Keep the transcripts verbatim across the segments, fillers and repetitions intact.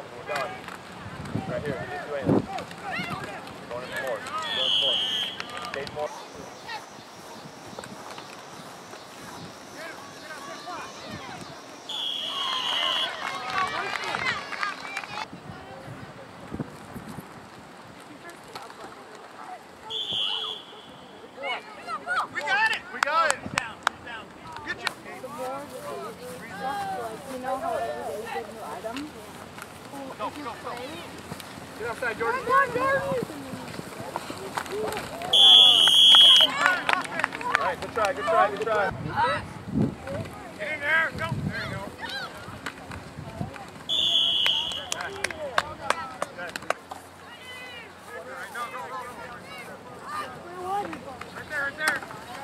We're done. Right here. You didn't do anything. You're going in four. You're going four. Stay four. We got it! We got it! Good job! You know how every day you get a new item? Go, go, go. Get outside, Jordan. Come on, Jordan! All right, good try, good try, good try. Get in there! Go! There you go. Right there, right there.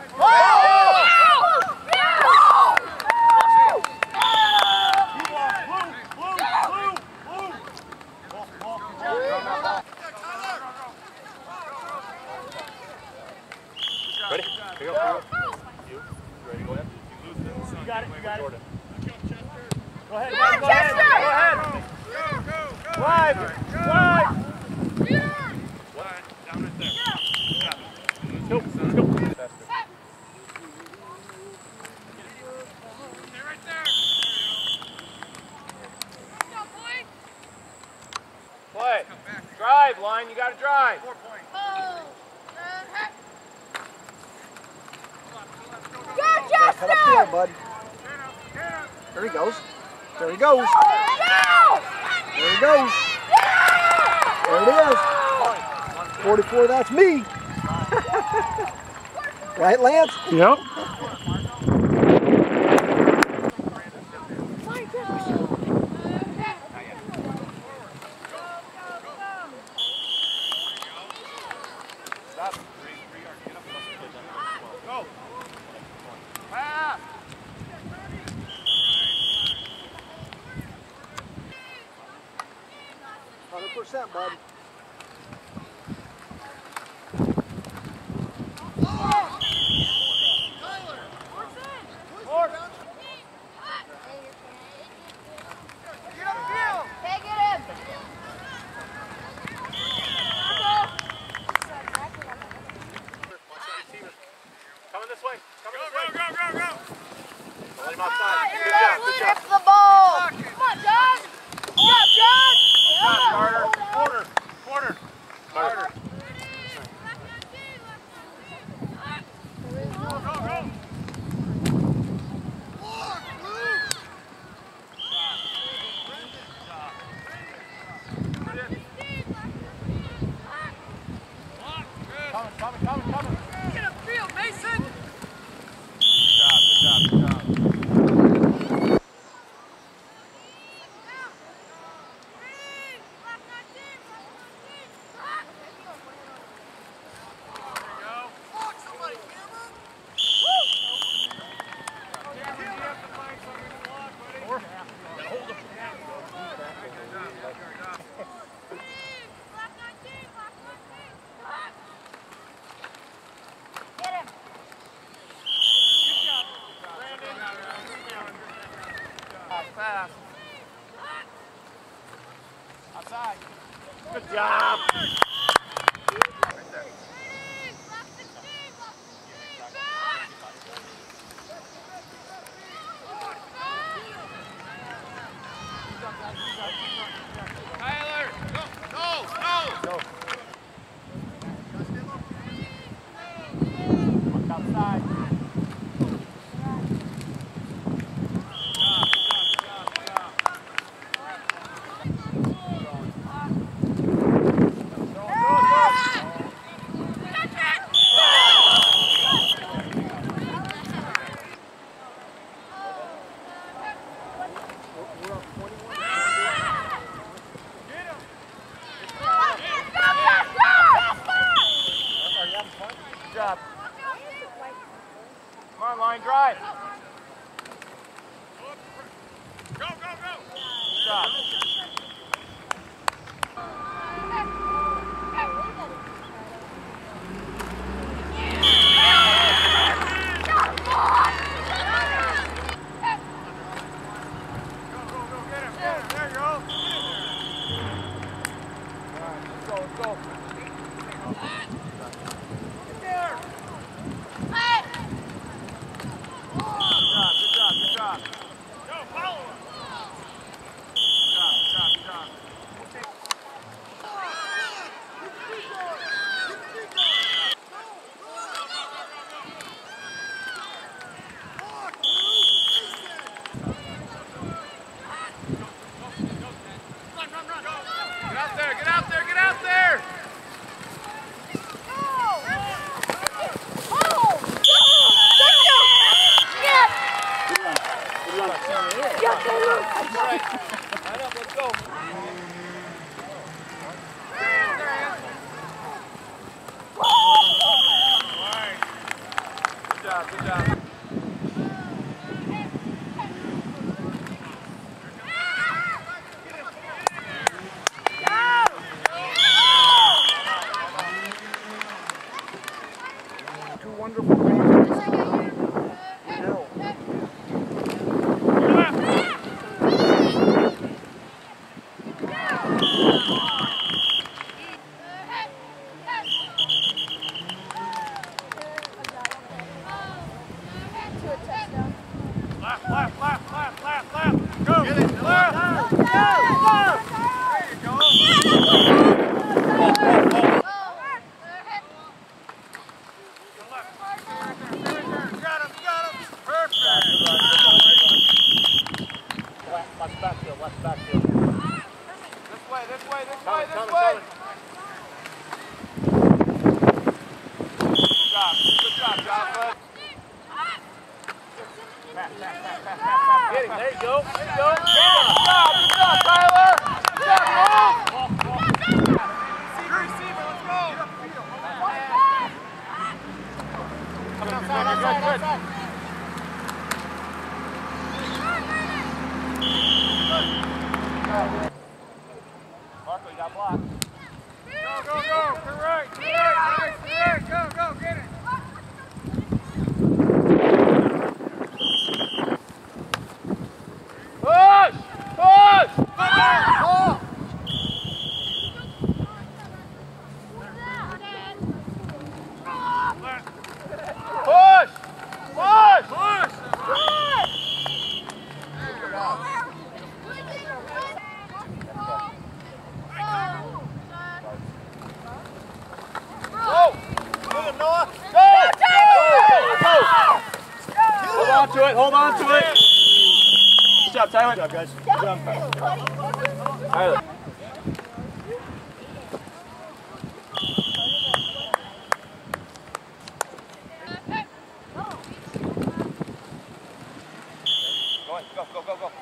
Ready? Here you go. You. You ready? Go ahead. You got it, you got it. Jordan. Go ahead, Come on, go ahead, Chester! go ahead. Go, go, go. Drive, drive. What? Down right there. Let's go, let's go. Faster. Stay right there. Play. Drive, line. You got to drive. Four points. Go, Cut up Chester! there, bud. There he goes. There he goes. Go! There he goes. There it is. forty-four, that's me. Right, Lance? Yep. Stop. Go. Pass. one hundred percent, bud. Get up field. Hey, get him! Coming this way. Coming Go, this way. go, go, go, go. Let him outside. Good Good job. job, Good job. the ball! Come on, John! Good job, John! Good job, Carter. Quarter. Quarter. Carter. Go, go, go. Coming, coming, coming, coming. Get up field, Mason. Good job, good job, good job. Get him! Fast. Outside. Good job. Right there. Tyler, go, go, go. Go. Look outside. Good job. Come on, line drive. Go, go, go. Good job. Go, go, go, get him. There you go. Good job, guys. Good job. Tyler. Go on, go, go, go, go.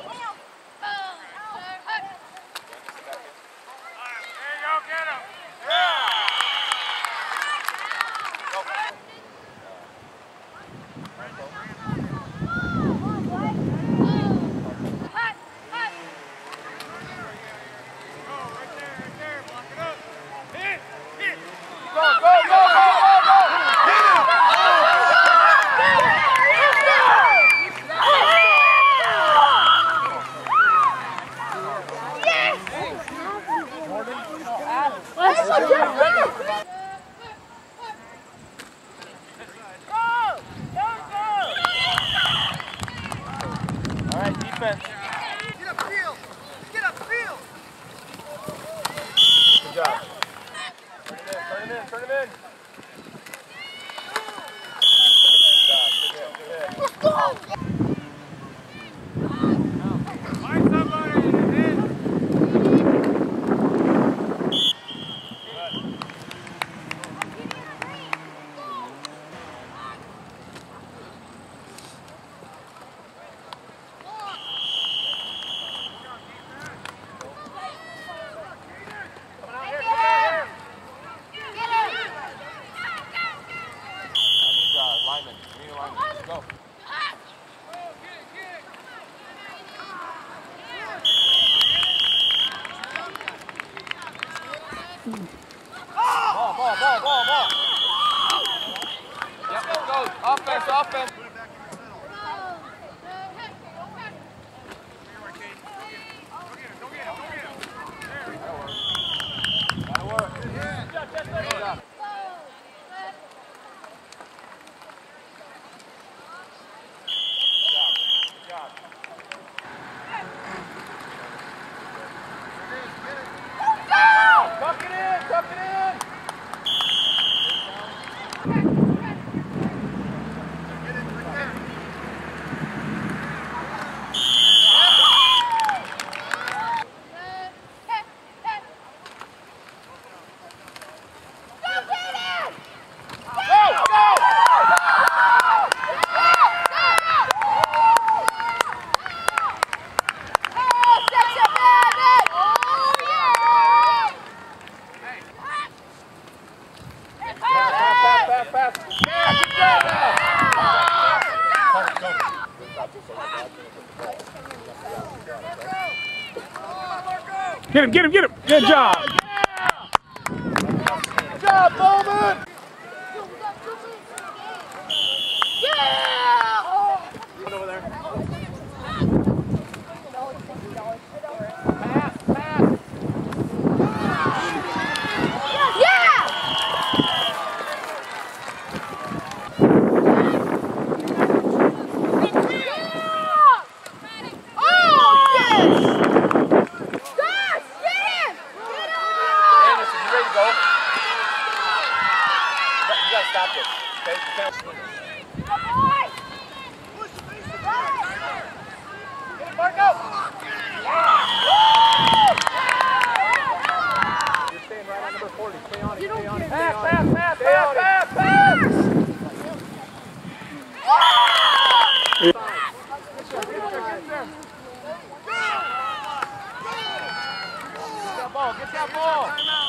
Ball, ball, ball, ball, ball. Yep, go. Offense, offense. That'll work. That'll work. Get him, get him, get him. Good job. Good job, Bowman. Yeah! Over there. Pass, pass. Yeah! Oh, yes! Gosh, get him! Get him! Anderson, you ready to go? You gotta stop this. Okay? You can't. Good boy! Get him, Marco! You're staying right on number forty. Stay on it. Stay on it. Stay on it. Pass, pass, Stay on pass, it. pass, pass. Get that ball. Get that ball.